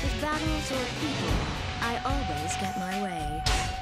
With battles or people, I always get my way.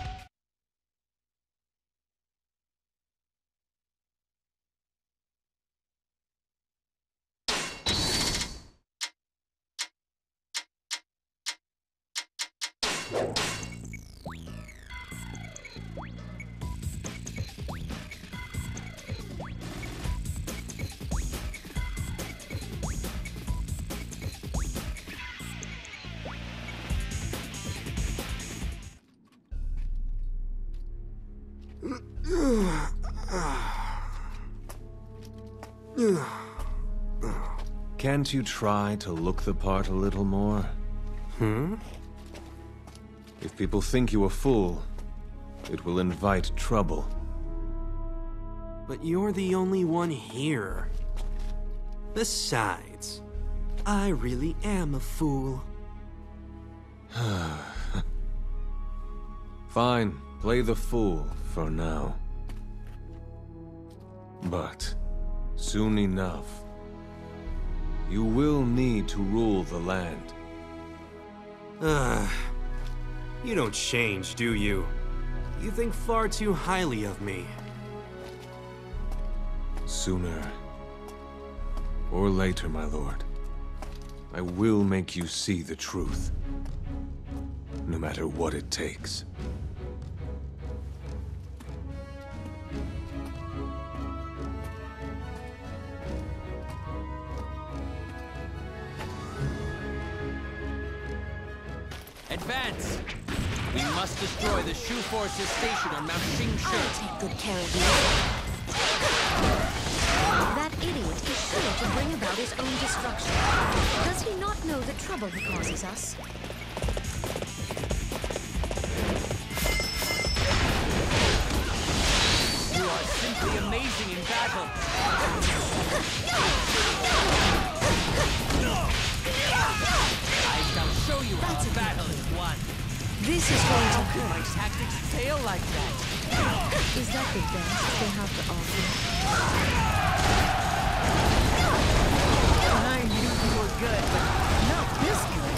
Can't you try to look the part a little more? If people think you a fool, it will invite trouble. But you're the only one here. Besides, I really am a fool. Fine, play the fool for now. But soon enough, you will need to rule the land. You don't change, do you? You think far too highly of me. Sooner or later, my lord, I will make you see the truth, no matter what it takes. Advance! We must destroy the Shu forces stationed on Mount Xingshi. I'll take good care of you. That idiot is sure to bring about his own destruction. Does he not know the trouble he causes us? You are simply amazing in battle. I shall show you how a battle is won. This is going to How could my tactics fail like that? Is that the best they have to offer? I knew you were good, but not this good.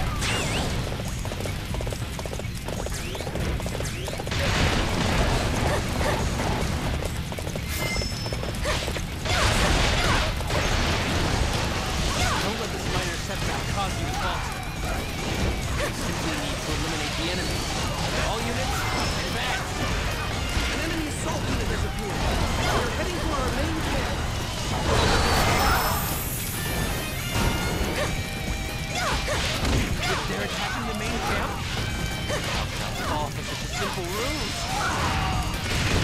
Don't let this minor setback cause you to falter. We simply need to eliminate the enemy. All units, advance! An enemy assault unit has appeared. We're heading to our main camp. If they're attacking the main camp, how could I fall for such a simple ruse?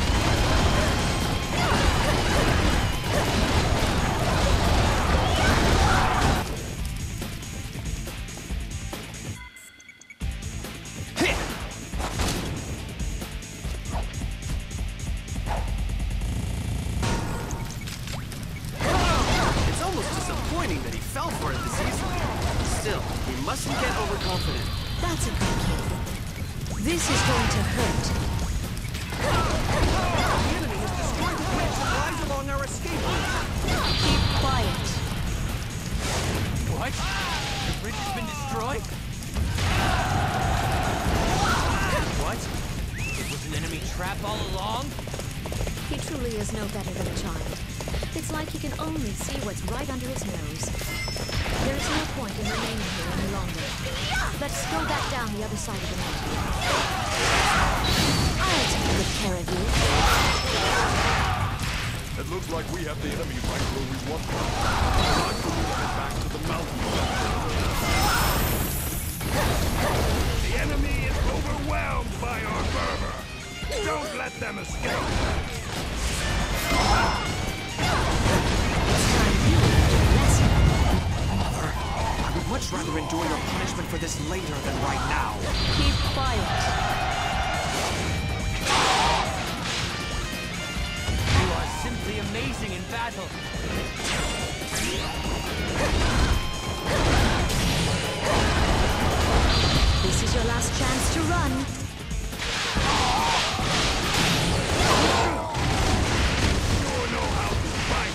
It's almost disappointing that he fell for it this easily. Still, we mustn't get overconfident. That's a good kill. This is going to hurt. The enemy has destroyed the bridge that lies along our escape route. Keep quiet. What? The bridge has been destroyed? What? It was an enemy trap all along? He truly is no better than a child. It's like he can only see what's right under his nose. There is no point in remaining here any longer. Let's go back down the other side of the mountain. I'll take good care of you. It looks like we have the enemy right where we want them. Time for me to head back to the mountain. The enemy is overwhelmed by our fervor. Don't let them escape. Mother, I would much rather endure your punishment for this later than right now. Keep quiet. You are simply amazing in battle. This is your last chance to run. Sure know how to fight.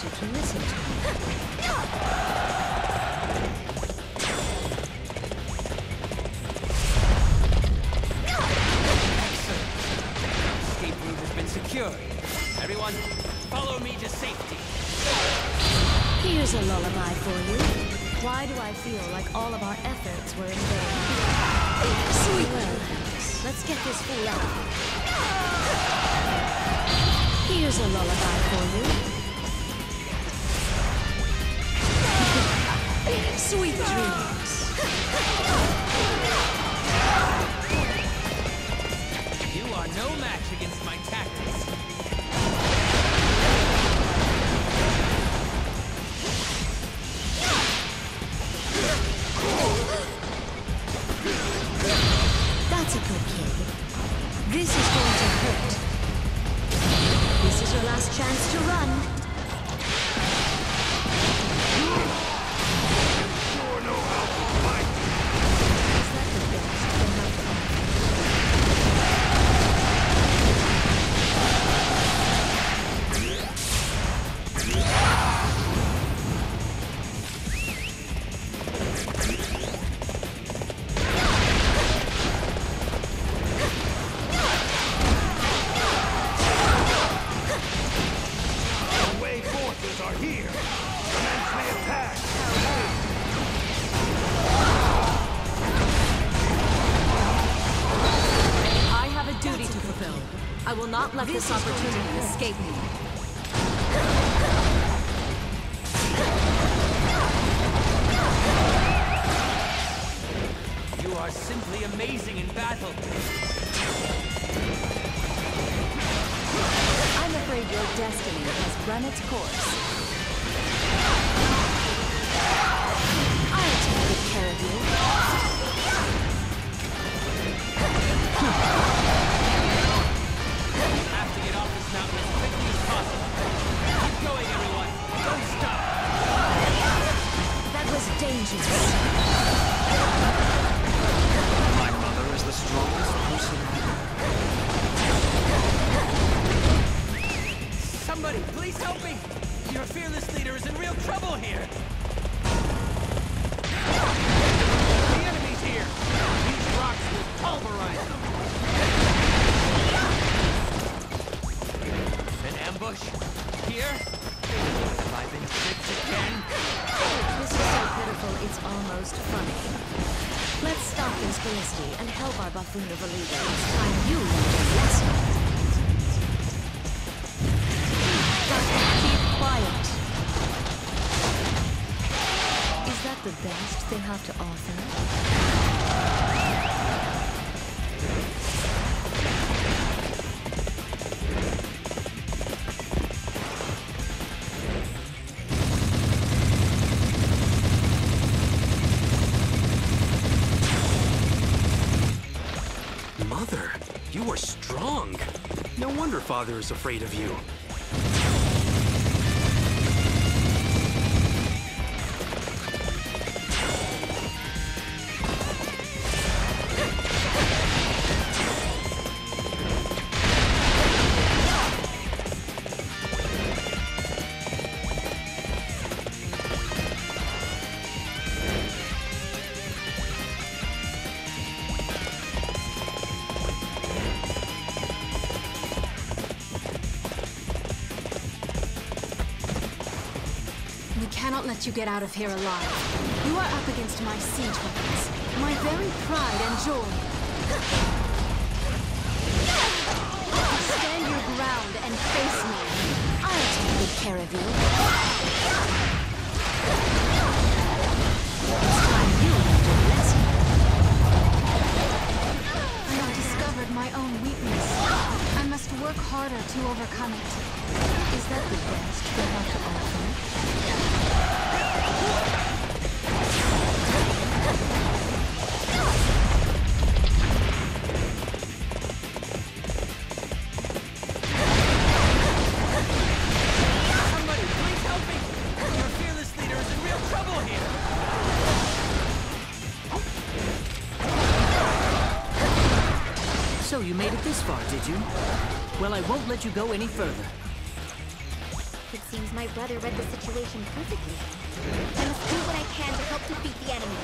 you to listen to me. Escape route has been secured. Everyone, follow me to safety. Here's a lullaby for you. Why do I feel like all of our efforts were in vain? Sweet. Well, let's get this fool out. Here's a lullaby for you. Sweet dreams. You are no match against my tactics. That's a good kid. This is going to hurt. This is your last chance to run. Sure know how to fight. Is that the best they have to offer? The Wei forces are here. Commence the attack. I have a duty to fulfill. I will not let this opportunity escape me. You are simply amazing in battle. I'm afraid your destiny has run its course. I'll take good care of you. We have to get off this mountain as quickly as possible. Keep going, everyone. Don't stop. That was dangerous. My mother is the strongest person I know. Somebody, please help me. Your fearless leader is in real trouble here. The enemy's here. These rocks will pulverize them. An ambush? Here? Have I been tricked again? This is so pitiful, it's almost funny. Let's stop this ballisty and help our buffoon of a leader. It's time you learned a lesson. Keep quiet. Is that the best they have to offer? Mother, you are strong. No wonder Father is afraid of you. We cannot let you get out of here alive. You are up against my siege weapons, my very pride and joy. Stand your ground and face me. I'll take good care of you. It's time you learned a lesson. I have discovered my own weakness. I must work harder to overcome it. Is that the best they have to offer? Somebody, please help me. Your fearless leader is in real trouble here. So you made it this far, did you? Well, I won't let you go any further. It's seems my brother read the situation perfectly. I must do what I can to help defeat the enemy.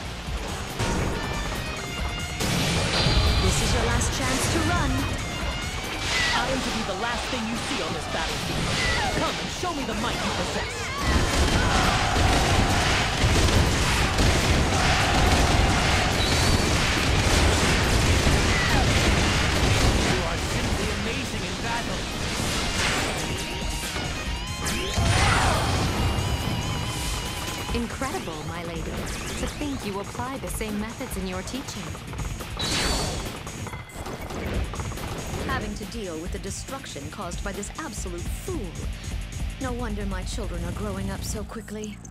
This is your last chance to run. I am to be the last thing you see on this battlefield. Come and show me the might you possess. You are simply amazing in battle. Incredible, my lady. To think you apply the same methods in your teaching. Having to deal with the destruction caused by this absolute fool. No wonder my children are growing up so quickly.